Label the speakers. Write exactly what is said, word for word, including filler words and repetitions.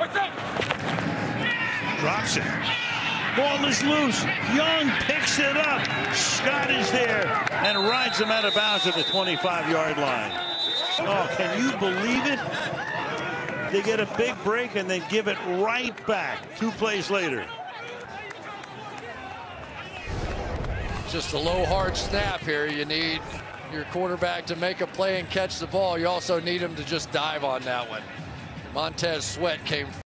Speaker 1: Drops it. Ball is loose. Young picks it up. Scott is there and rides him out of bounds at the twenty-five yard line. Oh, can you believe it? They get a big break and then give it right back two plays later.
Speaker 2: Just a low, hard snap here. You need your quarterback to make a play and catch the ball. You also need him to just dive on that one. Montez Sweat came